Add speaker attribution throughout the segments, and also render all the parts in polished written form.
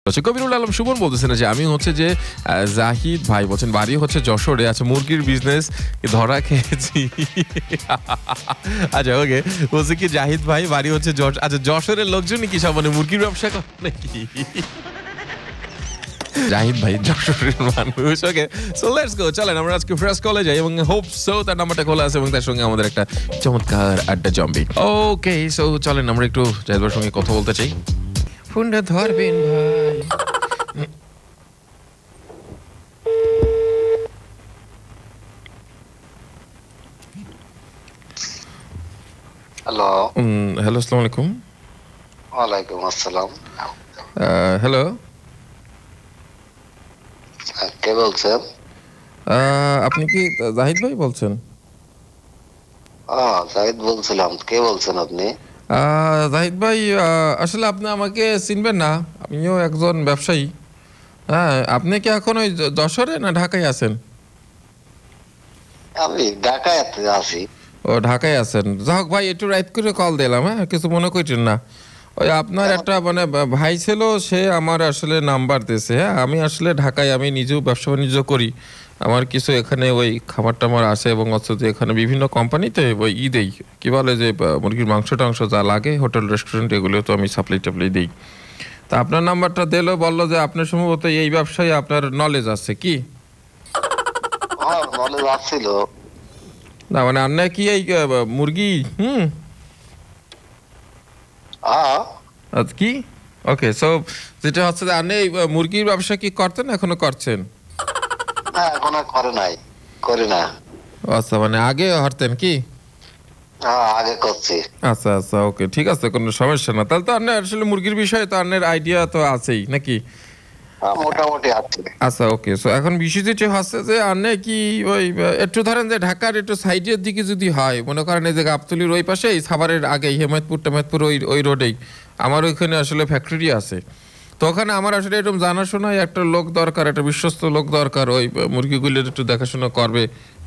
Speaker 1: আচ্ছা, কবিরুল আলম সুমন বলতেছেন যে আমি হচ্ছে যে জাহিদ ভাই বলছেন বাড়ি হচ্ছে যশোরে, আচ্ছা মুরগির বিজনেস ধরা খেয়েছি। আচ্ছা ওকে, বলছে কি জাহিদ ভাই বাড়ি হচ্ছে আচ্ছা যশোরের লোকজনই কি সব মানে মুরগির ব্যবসা করে নাকি? জাহিদ ভাই যশোরের মানুষ। ওকে, সো লেটস গো, চলেন আমরা আজকে ফ্রেশ কলে যাই এবং হোপ সো তার নাম্বারটা খোলা আছে এবং তার সঙ্গে আমাদের একটা চমৎকার আড্ডা জমবে। ওকে, সো চলেন আমরা একটু জাহিদ ভাইয়ের সঙ্গে কথা বলতে চাই। ফোনটা ধরবেন ভাই।
Speaker 2: হ্যালো।
Speaker 1: হ্যালো, আসসালামু আলাইকুম।
Speaker 2: ওয়ালাইকুম আসসালাম।
Speaker 1: হ্যালো,
Speaker 2: কে বলছেন?
Speaker 1: আপনি কি জাহিদ ভাই বলছেন?
Speaker 2: জাহিদ বলছিলাম। কে বলছেন আপনি?
Speaker 1: জাহিদ ভাই, আসলে আপনি আমাকে চিনবেন না, আমিও একজন ব্যবসায়ী। হ্যাঁ, আপনি কি এখন ওই যশোরে না ঢাকায় আছেন?
Speaker 2: আমি ঢাকায় আছি।
Speaker 1: ও, ঢাকায় আছেন। যাই হোক ভাই, একটু রাইট করে কল দিলাম, হ্যাঁ কিছু মনে করছেন না। ওই আপনার একটা মানে ভাই ছিল, সে আমার আসলে নাম্বার দিয়েছে। হ্যাঁ, আমি আসলে ঢাকায়, আমি নিজেও ব্যবসা বাণিজ্য করি। আমার কিছু এখানে ওই খাবার টামার আছে এবং হচ্ছে যে এখানে বিভিন্ন কোম্পানিতে ওই দেই, কি বলে যে মুরগির মাংস টাংস যা লাগে হোটেল রেস্টুরেন্ট এগুলো তো আমি সাপ্লাই টাপ্লাই দিই। তা আপনার নাম্বারটা দিলো, বললো যে আপনার সম্ভবত এই ব্যবসায় আপনার নলেজ আছে কি
Speaker 2: নলেজ আসছিল
Speaker 1: না, মানে আপনার কি এই মুরগি কি? ওকে, সো যেটা হচ্ছে যে আপনি এই মুরগির ব্যবসা কি করতেন, এখনো করছেন?
Speaker 2: না, এখন আর করে নাই, করি না।
Speaker 1: আচ্ছা, মানে আগে হরতেন কি?
Speaker 2: আগে করছি।
Speaker 1: আচ্ছা আচ্ছা, ওকে, ঠিক আছে, কোনো সমস্যা না। তাহলে তো আপনার আসলে মুরগির বিষয়ে তো আপনার আইডিয়া তো আছেই নাকি?
Speaker 2: মোটামুটি আছে।
Speaker 1: আচ্ছা ওকে, সো এখন বিষয় যেটা হচ্ছে যে আপনি কি ওই একটু ধরেন যে ঢাকার একটু সাইডের দিকে যদি হয়, মনে করেন এই যে গাবতলির ওই পাশে সাভারের আগে হেমায়তপুর টেমায়তপুর ওই রোডেই আমার ওইখানে আসলে ফ্যাক্টরি আছে। তো ওখানে আমার আসলে এরকম জানাশোনায় একটা লোক দরকার, একটা বিশ্বস্ত লোক দরকার, ওই মুরগিগুলোর একটু দেখাশোনা করবে।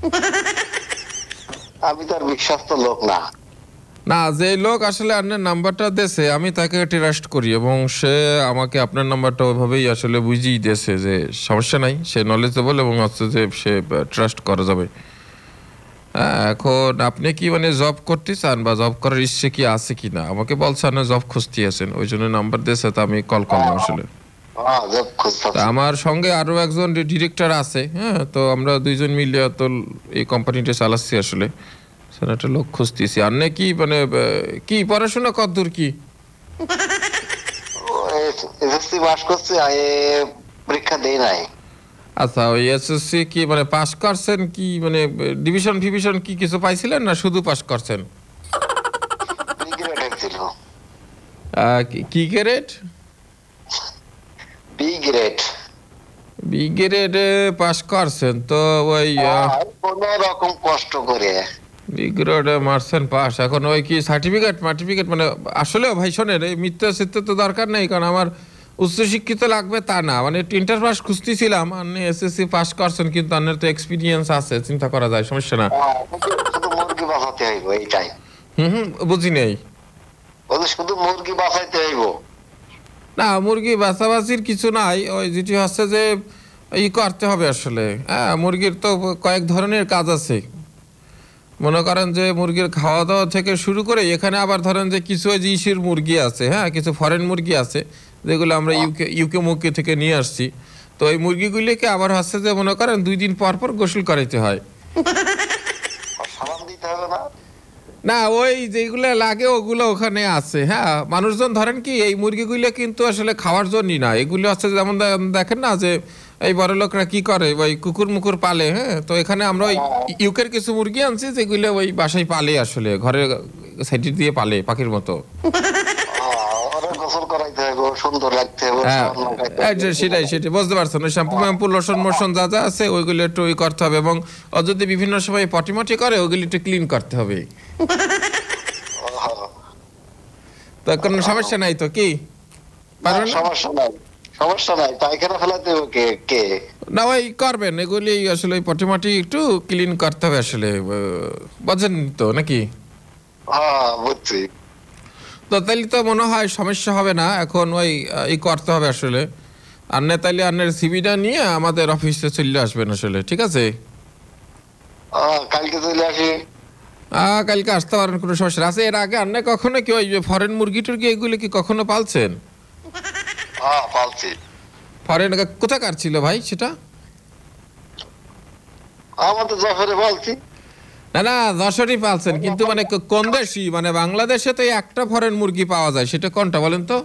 Speaker 2: আমি তো আর বিশ্বস্ত লোক না।
Speaker 1: না, যে লোক আসলে আপনার নাম্বারটা দিয়েছে আমি তাকে ট্রাস্ট করি এবং সে আমাকে আপনার নাম্বারটা ওইভাবেই আসলে বুঝিয়ে দিয়েছে যে সমস্যা নাই, সে নলেজেবল এবং হচ্ছে যে সে ট্রাস্ট করা যাবে। হ্যাঁ, এখন আপনি কি মানে জব করতে চান বা জব করার ইচ্ছে কি আছে কি না? আমাকে বলছে আপনি জব খুঁজতে আছেন, ওই জন্য নাম্বার দিয়েছে, তো আমি কল করলাম আসলে। আমার সঙ্গে আরো একজন ডিরেক্টর আছে, হ্যাঁ, তো আমরা দুইজন মিলে তো এই কোম্পানিটা চালাচ্ছি আসলে। একটা লোক খুঁজতেছি। আর কি মানে কি পড়াশোনা কতদূর কি?
Speaker 2: এসএসসি পাস করছি, পরীক্ষা দেই নাই।
Speaker 1: আচ্ছা, ওই এসএসসি কি মানে পাস করছেন কি, মানে ডিভিশন ফিভিশন কি কিছু পাইছিলেন না শুধু পাস করছেন? কি গ্রেড?
Speaker 2: B grade.
Speaker 1: বি গ্রেডে পাস করছেন তো ওই
Speaker 2: কোনো রকম কষ্ট করে
Speaker 1: বি গ্রেডে মারছেন পাস। এখন ওই কি সার্টিফিকেট মানে আসলে ভাই শোনেন, এই মিথ্যা সিদ্ধে তো দরকার নেই, কারণ আমার উচ্চশিক্ষিত লাগবে তা না, মানে ইন্টার পাস খুঁজতেছিলাম। আপনি এসএসসি পাস করছেন কিন্তু আপনার তো এক্সপিরিয়েন্স আছে, চিন্তা করা যায়, সমস্যা না।
Speaker 2: শুধু মুরগি বাঁচাতে হইব, এইটাই।
Speaker 1: বুঝি নেই।
Speaker 2: শুধু মুরগি বাঁচাইতে হইব।
Speaker 1: না, মুরগি বাছাবাছির কিছু নাই, ওই যেটি হচ্ছে যে ই করতে হবে আসলে। হ্যাঁ, মুরগির তো কয়েক ধরনের কাজ আছে। মনে করেন যে মুরগির খাওয়া দাওয়া থেকে শুরু করে এখানে আবার ধরেন যে কিছু ইসির মুরগি আছে, হ্যাঁ কিছু ফরেন মুরগি আছে যেগুলো আমরা ইউকে মুরগি থেকে নিয়ে আসছি। তো ওই মুরগিগুলিকে আবার হচ্ছে যে মনে করেন 2 দিন পর পর গোসল করাইতে হয়। না, ওই যেগুলো লাগে ওগুলো ওখানে আছে। হ্যাঁ, মানুষজন ধরেন কি এই মুরগিগুলো কিন্তু আসলে খাওয়ার জন্যই না, এগুলো হচ্ছে যেমন দেখেন না যে এই বড় লোকরা কি করে ওই কুকুর মুকুর পালে। হ্যাঁ, তো এখানে আমরা ওই ইউকের কিছু মুরগি আনছি যেগুলো ওই বাসায় পালে, আসলে ঘরে সাইড দিয়ে পালে পাখির মতো। সেটাই বুঝতে পারছেন। ওই শ্যাম্পু ম্যাম্পু লোশন মোশন যা যা আছে ওইগুলো একটু ওই করতে হবে এবং যদি বিভিন্ন সময় পটিমটি করে ওইগুলি একটু ক্লিন করতে হবে। তো কোনো সমস্যা নাই তো কি?
Speaker 2: সমস্যা নাই, পায়খানা ফেলাতে কে
Speaker 1: না ওই করবেন এগুলি আসলে ওই পটিমটি একটু ক্লিন করতে হবে আসলে, বুঝেন তো নাকি?
Speaker 2: বুঝছি।
Speaker 1: তো তাহলে তো মনে হয় সমস্যা হবে না। এখন ওই করতে হবে আসলে। আন্নে তাইলে আন্নের সিভিটা নিয়ে আমাদের অফিসে চলে আসবেন আসলে, ঠিক আছে?
Speaker 2: কালকে চলে আসি।
Speaker 1: কালকে আসতে পারেন, কোনো সমস্যা আছে? এর আগে আন্নে কখনো কি ওই ফরেন মুরগি টুরগি এগুলো কি কখনো পালছেন?
Speaker 2: পালছি।
Speaker 1: ফরেন কোথাকার ছিল ভাই সেটা?
Speaker 2: আমাদের জফরে পালছি।
Speaker 1: না না, যশোরই পালছেন, কিন্তু মানে কোন দেশি, মানে বাংলাদেশে তো এই একটা ফরেন মুরগি পাওয়া যায়, সেটা কোনটা বলেন তো?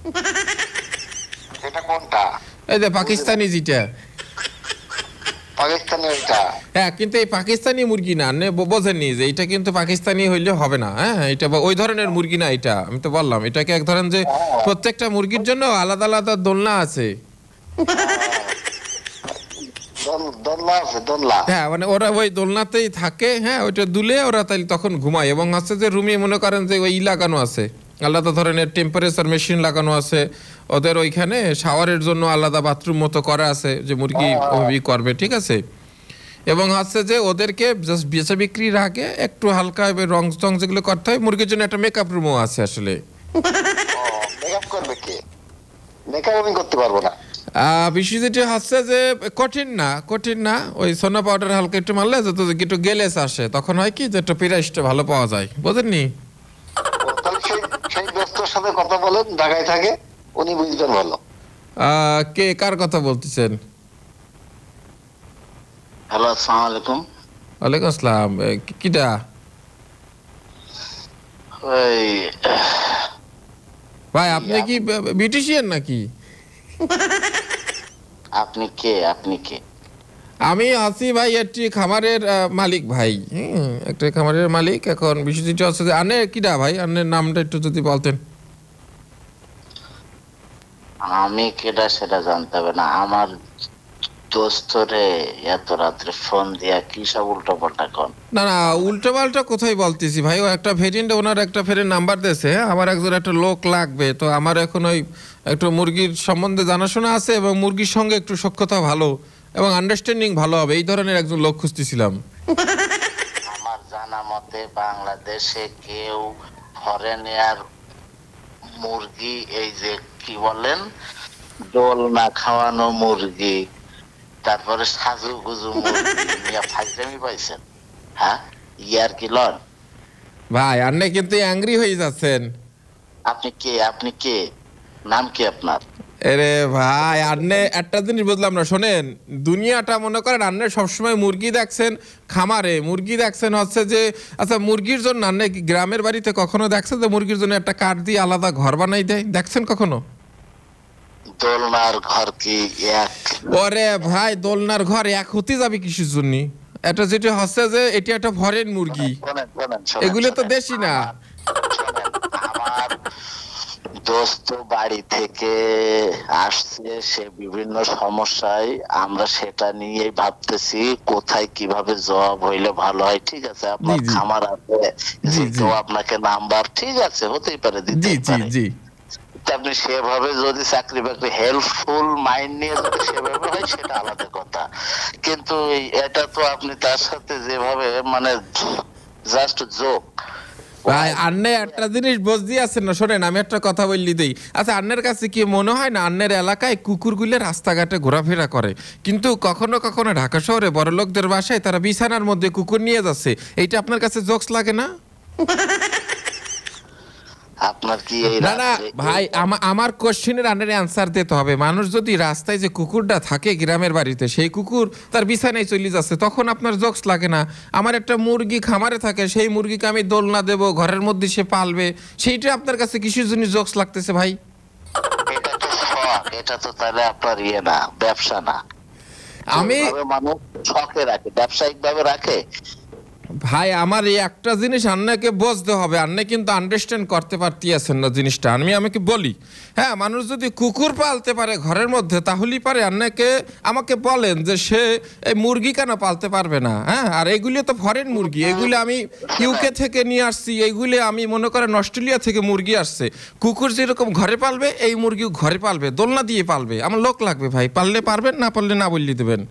Speaker 2: সেটা কোনটা?
Speaker 1: এই যে পাকিস্তানি যেটা।
Speaker 2: পাকিস্তানি ওইটা?
Speaker 1: হ্যাঁ, কিন্তু এই পাকিস্তানি মুরগি না, বোঝেননি যে এটা কিন্তু পাকিস্তানি হইলে হবে না। হ্যাঁ, এটা ওই ধরনের মুরগি না, এটা আমি তো বললাম, এটাকে এক ধরেন যে প্রত্যেকটা মুরগির জন্য আলাদা আলাদা দোলনা আছে।
Speaker 2: দোলনা আছে, দোলনা।
Speaker 1: হ্যাঁ, মানে ওরা ওই দোলনাতেই থাকে। হ্যাঁ, ওইটা দুলে ওরা তাই তখন ঘুমায়, এবং হচ্ছে যে রুমে মনে করেন যে ওই লাগানো আছে, আলাদা ধরনের টেম্পারেচার মেশিন লাগানো আছে ওদের ওইখানে, শাওয়ারের জন্য আলাদা বাথরুম মতো করা আছে যে মুরগি ওই করবে, ঠিক আছে? এবং হচ্ছে যে ওদেরকে জাস্ট বেচা বিক্রির আগে একটু হালকা রং টং যেগুলো করতে হয়, মুরগির জন্য একটা মেকআপ রুমও আছে আসলে।
Speaker 2: মেকআপ করবে কে? মেকআপ আমি করতে পারবো না।
Speaker 1: বিষয় যেটা হচ্ছে যে কঠিন না, ওই সোনা পাউডার হালকা একটু মারলে যত একটু গেলেস আসে, তখন হয় কি যে একটু পিরাইসটা ভালো পাওয়া যায়, বুঝেননি?
Speaker 2: তাহলে সেই ব্যস্তর সাথে কথা বলেন, ঢাকায় থাকে, উনি বুঝবেন ভালো।
Speaker 1: কে কার কথা বলতেছেন?
Speaker 2: হ্যালো, আসসালামু আলাইকুম।
Speaker 1: ওয়ালাইকুম আসসালাম। কিটা?
Speaker 2: ওই
Speaker 1: ভাই আপনি কি বিউটিশিয়ান নাকি?
Speaker 2: আপনি কে? আপনি কে?
Speaker 1: আমি আছি ভাই একটি খামারের মালিক ভাই। একটা খামারের মালিক। এখন বিষয়টা হচ্ছে যে আনে কিডা ভাই, আনের নামটা একটু যদি বলতেন।
Speaker 2: আমি কেটা সেটা জানতে হবে না। আমার দোস্তরে এত রাত্রে ফোন দিয়া কি সব উল্টো পাল্টা কন।
Speaker 1: না না, উল্টো পাল্টা কোথায় বলতেছি ভাই, ও একটা ভেরিয়েন্ট, ওনার একটা ফেরের নাম্বার দিয়েছে, আমার একজন একটা লোক লাগবে, তো আমার এখন ওই একটু মুরগির সম্বন্ধে জানাশোনা আছে এবং মুরগির সঙ্গে একটু সখ্যতা ভালো এবং আন্ডারস্ট্যান্ডিং ভালো হবে, এই ধরনের একজন লোক খুঁজতেছিলাম।
Speaker 2: আমার জানা মতে বাংলাদেশে কেউ ফরেনিয়ার মুরগি, এই যে কি বলেন, দোল না খাওয়ানো মুরগি, তারপরে সাজু গুজু মুরগি নিয়ে ফাইজলামি পাইছেন? হ্যাঁ, ইয়ার কি লন?
Speaker 1: ভাই আন্নে কিন্তু অ্যাংরি হয়ে যাচ্ছেন।
Speaker 2: আপনি কে? আপনি কে? নাম কি আপনার?
Speaker 1: আরে ভাই, আন্নে একটা জিনিস বুঝলাম না, শোনেন, দুনিয়াটা মনে করেন আন্নে সবসময় মুরগি দেখছেন খামারে, মুরগি দেখছেন হচ্ছে যে, আচ্ছা মুরগির জন্য আন্নে কি গ্রামের বাড়িতে কখনো দেখছেন যে মুরগির জন্য একটা কাঠ দিয়ে আলাদা ঘর বানাই দেয়? দেখছেন কখনো?
Speaker 2: দোলনার ঘর কি এক?
Speaker 1: ওরে ভাই, দোলনার ঘর এক হতে যাবে কিসের জন্য? এটা যেটা হচ্ছে যে এটা একটা ফরেন মুরগি, এগুলো তো দেশি না।
Speaker 2: আমার দোস্ত বাড়ি থেকে আসছে, সে বিভিন্ন সমস্যায়, আমরা সেটা নিয়েই ভাবতেছি কোথায় কিভাবে জব হইলে ভালো হয়। ঠিক আছে, আপনার
Speaker 1: জি, জি।
Speaker 2: খামার আছে,
Speaker 1: জি,
Speaker 2: তো
Speaker 1: জি।
Speaker 2: আপনাকে নাম্বার, ঠিক আছে, হতেই পারে,
Speaker 1: জি,
Speaker 2: দিতেই
Speaker 1: জি,
Speaker 2: পারে।
Speaker 1: জি।
Speaker 2: তা আপনি সেভাবে যদি চাকরি বাকরি হেল্পফুল মাইন্ড নিয়ে যদি সেভাবে হয় সেটা আলাদা কথা, কিন্তু এটা তো আপনি তার সাথে যেভাবে মানে জাস্ট জোক।
Speaker 1: ভাই আন্নে একটা জিনিস বুঝতে আছেন না, শোনেন আমি একটা কথা বললি দেই। আচ্ছা, আন্নের কাছে কি মনে হয় না আন্নের এলাকায় কুকুরগুলো রাস্তাঘাটে ঘোরাফেরা করে, কিন্তু কখনো কখনো ঢাকা শহরে বড় লোকদের বাসায় তারা বিছানার মধ্যে কুকুর নিয়ে যাচ্ছে, এইটা আপনার কাছে জোকস লাগে না?
Speaker 2: আপনার কি এই
Speaker 1: না না
Speaker 2: রাত্রে
Speaker 1: ভাই, আমার কোশ্চেনের আন্ডারে অ্যান্সার দিতে হবে। মানুষ যদি রাস্তায় যে কুকুরটা থাকে গ্রামের বাড়িতে, সেই কুকুর তার বিছানায় চলে যাচ্ছে, তখন আপনার জোকস লাগে না? আমার একটা মুরগি খামারে থাকে, সেই মুরগিকে আমি দোলনা দেবো, ঘরের মধ্যে সে পালবে, সেইটা আপনার কাছে কিসের জন্য জোকস লাগতেছে ভাই?
Speaker 2: এটা তো শখ, এটা তো তাহলে আপনার ইয়ে না, ব্যবসা না।
Speaker 1: আমি
Speaker 2: যেভাবে মানুষ শখে রাখে, ব্যবসায়িক ভাবে রাখে।
Speaker 1: ভাই আমার এই একটা জিনিস আন্নাকে বুঝতে হবে, আন্না কিন্তু আন্ডারস্ট্যান্ড করতে পারতেছেন না জিনিসটা। আমাকে বলি, হ্যাঁ, মানুষ যদি কুকুর পালতে পারে ঘরের মধ্যে, তাহলেই পারে। আন্নাকে আমাকে বলেন যে সে এই মুরগি কেন পালতে পারবে না? হ্যাঁ, আর এইগুলি তো ফরেন মুরগি, এগুলি আমি ইউকে থেকে নিয়ে আসছি, এইগুলি আমি মনে করেন অস্ট্রেলিয়া থেকে মুরগি আসছে। কুকুর যেরকম ঘরে পালবে, এই মুরগিও ঘরে পালবে, দোলনা দিয়ে পালবে। আমার লোক লাগবে ভাই, পাললে পারবেন, না পারলে না বললে দেবেন।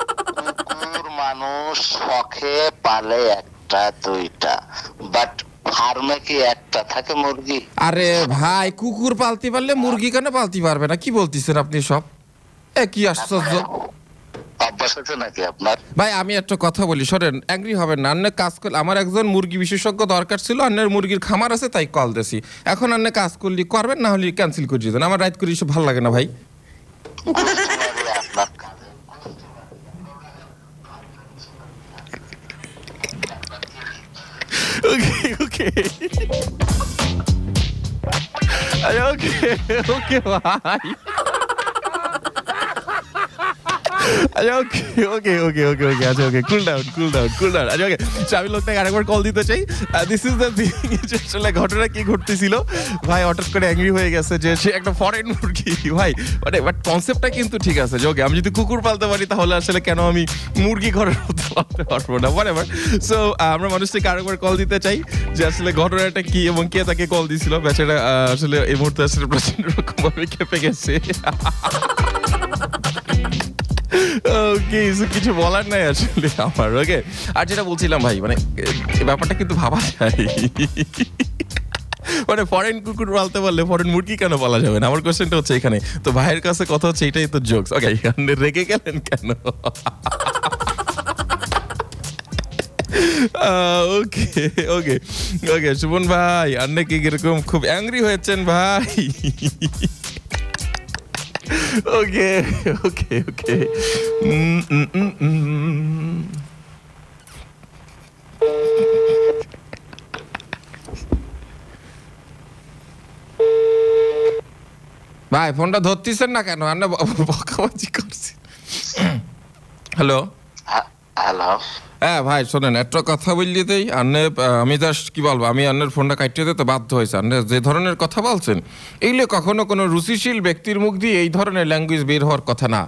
Speaker 2: কুকুর মানুষ শখে পালে একটা দুইটা, বাট ফার্মে কি একটা থাকে মুরগি?
Speaker 1: আরে ভাই, কুকুর পালতে পারলে মুরগি কেন পালতে পারবে না? কি বলতেছেন আপনি সব? কি আশ্চর্য
Speaker 2: অভ্যাস আছে নাকি আপনার?
Speaker 1: ভাই। আমি একটা কথা বলি, শোনেন, অ্যাংরি হবেন না। আন্নে কাজ করলে, আমার একজন মুরগি বিশেষজ্ঞ দরকার ছিল, আন্নের মুরগির খামার আছে তাই কল দিছি। এখন আন্নে কাজ করলি করবেন, না হলে ক্যান্সেল করে দিতেন। আমার রাইট করি সব ভালো লাগে না ভাই।
Speaker 2: আপনার কাজে
Speaker 1: ওকে ওকে ওকে ওকে ভাই। আচ্ছা ওকে ওকে ওকে ওকে ওকে আচ্ছা okay, cool down cool down cool down. আচ্ছা ওকে, আমি লোকটাকে আরেকবার কল দিতে চাই। This is the thing. আসলে ঘটনা কি ঘটতেছিল ভাই, হঠাৎ করে অ্যাংরি হয়ে গেছে যে সে একটা ফরেন মুরগি ভাই। মানে বাট কনসেপ্টটা কিন্তু ঠিক আছে যে ওকে, আমি যদি কুকুর পালতে পারি তাহলে আসলে কেন আমি মুরগি ঘরের মধ্যে পালতে পারবো না, whatever। সো আমরা মানুষটাকে আরেকবার কল দিতে চাই যে আসলে ঘটনাটা কি এবং কে তাকে কল দিছিল। বেচারা আসলে এই মুহূর্তে আসলে প্রচন্ড রকম ভাবে খেপে গেছে। ওকে, কিছু বলার নাই আসলে আমার। ওকে, আর যেটা বলছিলাম ভাই, মানে ব্যাপারটা কিন্তু ভাবা যায়। মানে ফরেন কুকুর পালতে পারলে ফরেন মুরগি কেন পালা যাবে না? আমার কোশ্চেনটা হচ্ছে এখানে। তো ভাইয়ের কাছে কথা হচ্ছে এটাই তো জোকস। ওকে, রেগে গেলেন কেন? ওকে ওকে ওকে, সুমন ভাই, আন্নে কি এরকম খুব অ্যাংরি হয়েছেন ভাই? ওকে ওকে ওকে। ভাই ফোনটা ধরতেছেন না কেন? আন্না বকাবাজি করছেন। Hello
Speaker 2: hello.
Speaker 1: হ্যাঁ ভাই, শোনেন, একটা কথা বললি দেই। আন্নে আমি জাস্ট কি বলবো, আমি আন্নের ফোনটা কাটিয়ে দিতে বাধ্য হয়েছে। আন্নে যে ধরনের কথা বলছেন, এইগুলো কখনো কোনো রুচিশীল ব্যক্তির মুখ দিয়ে এই ধরনের ল্যাঙ্গুয়েজ বের হওয়ার কথা না।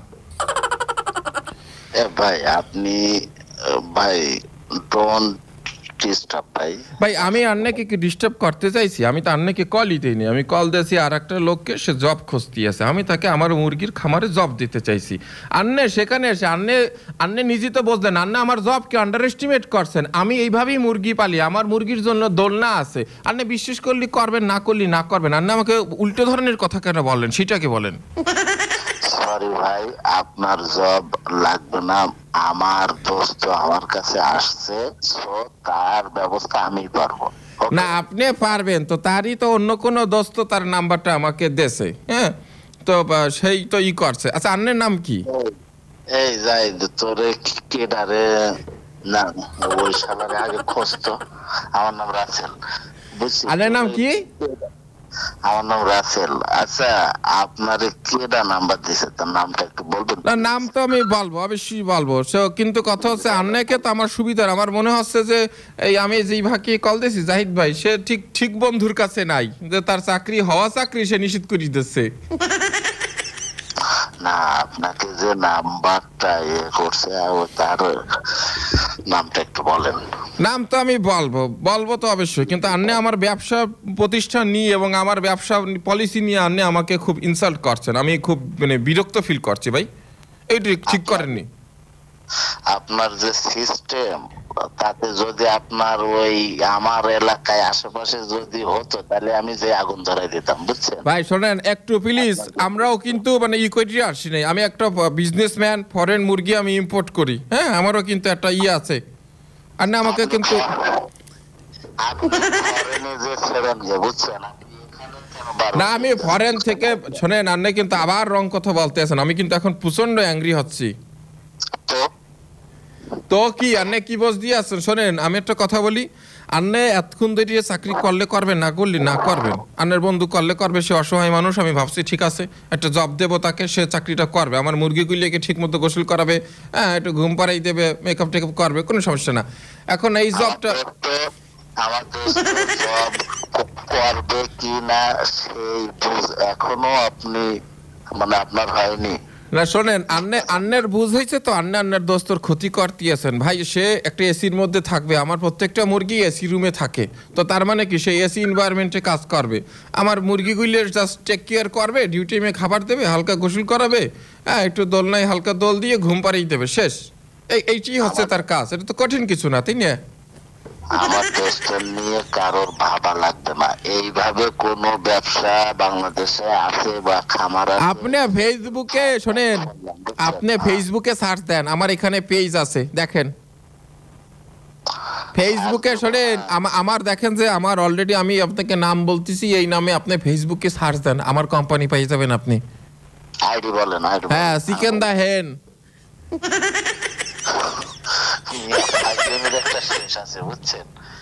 Speaker 2: ভাই আপনি ভাই ডোন্ট ডিস্টার্ব ভাই।
Speaker 1: ভাই আমি আন্নাকে কি ডিস্টার্ব করতে চাইছি? আমি তো আন্নাকে কলই দিইনি। আমি কল দিয়েছি আর একটা লোককে, সে জব খুঁজতে আছে। আমি তাকে আমার মুরগির খামারে জব দিতে চাইছি। আন্নে সেখানে এসে আন্নে নিজে তো বুঝলেন, আন্নে আমার জবকে আন্ডার এস্টিমেট করছেন। আমি এইভাবেই মুরগি পালি, আমার মুরগির জন্য দোলনা আছে। আন্নে বিশ্বাস করলি করবেন, না করলি না করবেন। আন্নে আমাকে উল্টো ধরনের কথা কেন বললেন সেটাকে বলেন।
Speaker 2: সরি ভাই, আপনার জব লাগবে না। আমার দোস্ত আমার কাছে আসছে, সো তার ব্যবস্থা আমি পারবো।
Speaker 1: না আপনি পারবেন তো, তারই তো অন্য কোনো দোস্ত তার নাম্বারটা আমাকে দেছে। হ্যাঁ, তো সেই তো ই করছে। আচ্ছা, আন্নের নাম কি?
Speaker 2: এই যাই তোরে কেডারে না, ওই শালারে আগে খোঁজতো। আমার নাম রাসেল, বুঝছি।
Speaker 1: আন্নের নাম কি?
Speaker 2: আমার নাম রাসেল। আচ্ছা, আপনার কেডা নাম্বার দিছে, তার নামটা একটু বলবেন?
Speaker 1: না, নাম তো আমি বলবো, অবশ্যই বলবো। কিন্তু কথা হচ্ছে আন্নাকে তো আমার সুবিধার, আমার মনে হচ্ছে যে এই আমি যেই ভাগে কল দিয়েছি জাহিদ ভাই, সে ঠিক ঠিক বন্ধুর কাছে নাই, যে তার চাকরি হওয়া চাকরি সে নিশ্চিত করে দিচ্ছে।
Speaker 2: না, আপনাকে যে নাম্বারটা করছে তার নামটা একটু বলেন।
Speaker 1: নাম তো আমি বলবো তো অবশ্যই, কিন্তু আন্নে আমার ব্যবসা প্রতিষ্ঠান নিয়ে এবং আমার ব্যবসা পলিসি নিয়ে আন্নে আমাকে খুব ইনসাল্ট করছেন। আমি খুব মানে বিরক্ত ফিল করছি ভাই। এইটা ঠিক করেননি।
Speaker 2: আপনার যে সিস্টেম, তাতে যদি আপনার ওই আমার এলাকায় আশেপাশে যদি হতো, তাহলে আমি যে আগুন ধরাই দিতাম, বুঝছেন
Speaker 1: ভাই? শোনেন একটু প্লিজ, আমরাও কিন্তু মানে ইকুইটি আসছি নাই। আমি একটা বিজনেসম্যান, ফরেন মুরগি আমি ইম্পোর্ট করি। হ্যাঁ, আমারও কিন্তু একটা আছে। আর না আমাকে কিন্তু না, আমি ফরেন থেকে শোনেন, আন্নে কিন্তু আবার রং কথা বলতে আছেন। আমি কিন্তু এখন প্রচন্ড অ্যাংরি হচ্ছি। তো কি আন্নে কি বস দিয়ে আছেন? শোনেন, আমি একটা কথা বলি। আন্নে এতক্ষণ ধরে চাকরি করলে করবেন, না করলি না করবেন। আন্নের বন্ধু করলে করবে, সে অসহায় মানুষ। আমি ভাবছি ঠিক আছে, একটা জব দেবো তাকে, সে চাকরিটা করবে। আমার মুরগিগুলিকে ঠিক মতো গোসল করাবে, হ্যাঁ, একটু ঘুম পাড়াই দেবে, মেকআপ টেকআপ করবে, কোনো সমস্যা না। এখন এই জবটা
Speaker 2: আমার জব করবে কি না সেই এখনো আপনি মানে আপনার হয়নি।
Speaker 1: না শোনেন, আন্নের বুঝ হয়েছে তো, আন্নের দোস্তর ক্ষতি করতে আছেন ভাই। সে একটা এসির মধ্যে থাকবে, আমার প্রত্যেকটা মুরগি এসি রুমে থাকে। তো তার মানে কি, সে এসি এনভায়রনমেন্টে কাজ করবে। আমার মুরগিগুলির জাস্ট টেক কেয়ার করবে, ডিউটি টাইমে খাবার দেবে, হালকা গোসল করাবে, হ্যাঁ, একটু দোলনায় হালকা দোল দিয়ে ঘুম পাড়িয়ে দেবে, শেষ। এইটাই হচ্ছে তার কাজ। এটা তো কঠিন কিছু না, তাই না?
Speaker 2: আমার দোস্ত নিয়ে কারোর ভাবা লাগবে না। এইভাবে কোনো ব্যবসা বাংলাদেশে আছে বা খামার আছে?
Speaker 1: আপনি ফেসবুকে শোনেন, আপনি ফেসবুকে সার্চ দেন, আমার এখানে পেজ আছে দেখেন। ফেসবুকে শোনেন, আমার দেখেন যে আমার অলরেডি আমি আপনাকে নাম বলতেছি, এই নামে আপনি ফেসবুকে সার্চ দেন, আমার কোম্পানি পেয়ে যাবেন আপনি।
Speaker 2: আইডি বলেন, আইডি।
Speaker 1: হ্যাঁ, চিকেন দা হেন।
Speaker 2: একটা শেষ আছে বুঝছেন।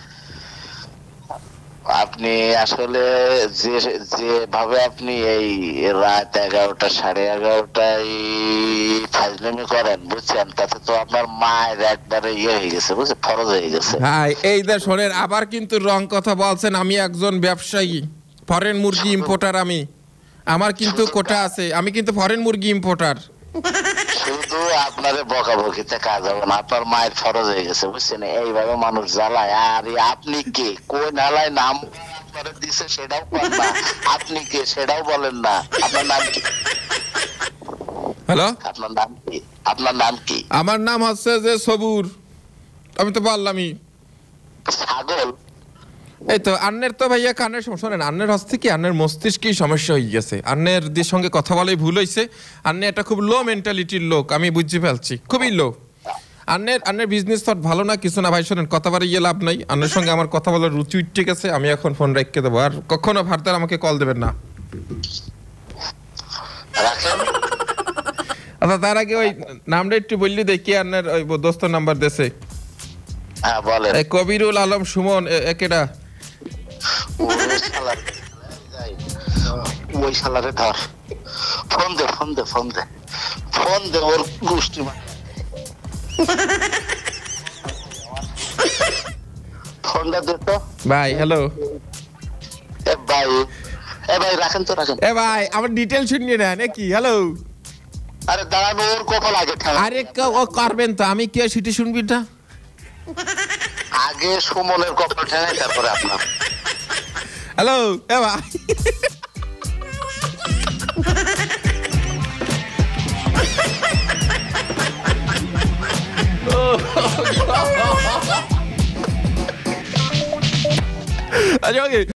Speaker 2: আপনি আসলে যেভাবে আপনি এই রাত 11টা 11:30টায় ফাজলামি করেন বুঝছেন, তাতে তো আপনার মায়ের একবারে হয়ে গেছে বুঝছেন, ফরজ হয়ে গেছে।
Speaker 1: হ্যাঁ, এই যে শোনেন, আবার কিন্তু রং কথা বলছেন। আমি একজন ব্যবসায়ী, ফরেন মুরগি ইম্পোর্টার। আমার কিন্তু কোটা আছে, আমি কিন্তু ফরেন মুরগি ইম্পোর্টার।
Speaker 2: শুধু আপনারে বকাবকিতে কাজ হবে না, আপনার মায়ের ফরজ হয়ে গেছে বুঝছেন। এইভাবে মানুষ জ্বালায়। আর আপনি কে, কোন নালায় নাম আপনারে দিছে সেটাও বলেন না, আপনি কে সেটাও বলেন না। আপনার নাম কি?
Speaker 1: হ্যালো,
Speaker 2: আপনার নাম কি? আপনার নাম কি?
Speaker 1: আমার নাম হচ্ছে যে সবুর। আমি তো বললামই।
Speaker 2: ছাগল?
Speaker 1: এই তো আন্নের তো ভাইয়া কানের শোনেন, আন্নের হচ্ছে কি, আন্নের মস্তিষ্কেই সমস্যা হয়ে গেছে। আন্নের দের সঙ্গে কথা বলেই ভুল হয়েছে। আন্নে একটা খুব লো মেন্টালিটির লোক, আমি বুঝতে ফেলছি, খুবই লো। আন্নের বিজনেস তো ভালো না কিছু না ভাই। শোনেন, কথা বাড়ি গিয়ে লাভ নাই। আন্নের সঙ্গে আমার কথা বলার রুচি উঠে গেছে। আমি এখন ফোন রেখে দেবো, আর কখনো ভারতার আমাকে কল দেবেন না।
Speaker 2: রাখেন।
Speaker 1: আচ্ছা, তার আগে ওই নামটা একটু বললি দেখি, আন্নের ওই দোস্তর নাম্বার দেশে।
Speaker 2: হ্যাঁ বলেন।
Speaker 1: কবিরুল আলম সুমন, একেটা।
Speaker 2: ওই শালারে ধর, ফোন দে, ফোন দে, ফোন দে, ফোন দে, ওর গোষ্ঠী ফোনটা দে তো
Speaker 1: ভাই। হ্যালো
Speaker 2: ভাই। ভাই রাখেন তো, রাখেন।
Speaker 1: ভাই, আমার ডিটেল শুনিয়ে নেন কি? হ্যালো।
Speaker 2: আরে দাঁড়ানো, ওর কপাল আগে ঠেলা।
Speaker 1: আরে ও করবেন তো, আমি কি সেটি শুনবি না?
Speaker 2: আগে সুমনের কপাল ঠেলাই, তারপরে আপনার।
Speaker 1: হ্যালো ভাই। আচ্ছা, ওকে।